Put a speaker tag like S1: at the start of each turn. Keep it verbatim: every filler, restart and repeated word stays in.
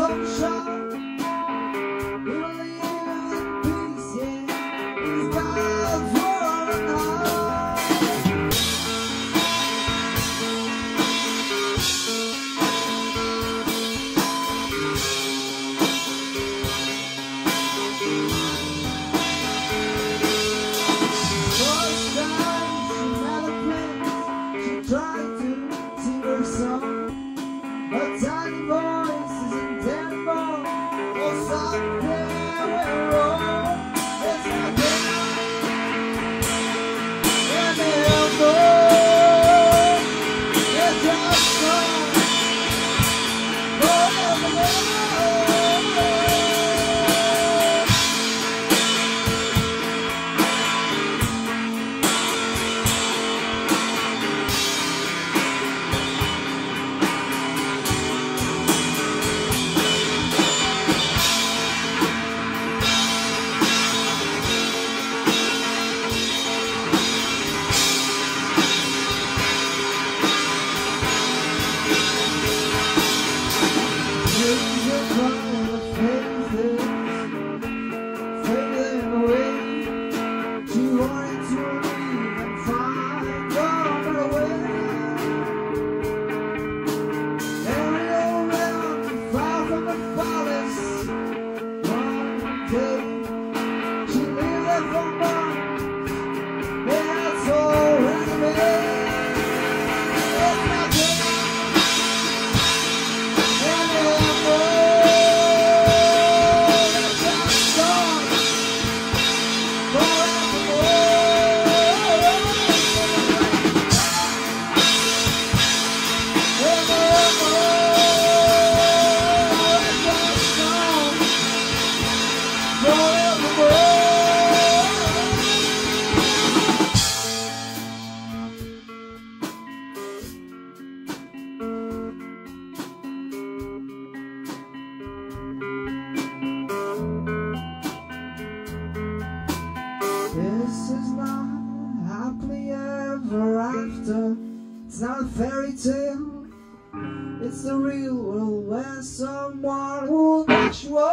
S1: sunshine. We will live in peace, yeah. These God's war and First time she met a prince, she tried to sing her song. A tiny voice is indelible, oh something went wrong. It's not there, and the elbow, it's just gone forever. This is not happily ever after. It's not a fairy tale. It's the real world where someone will watch you.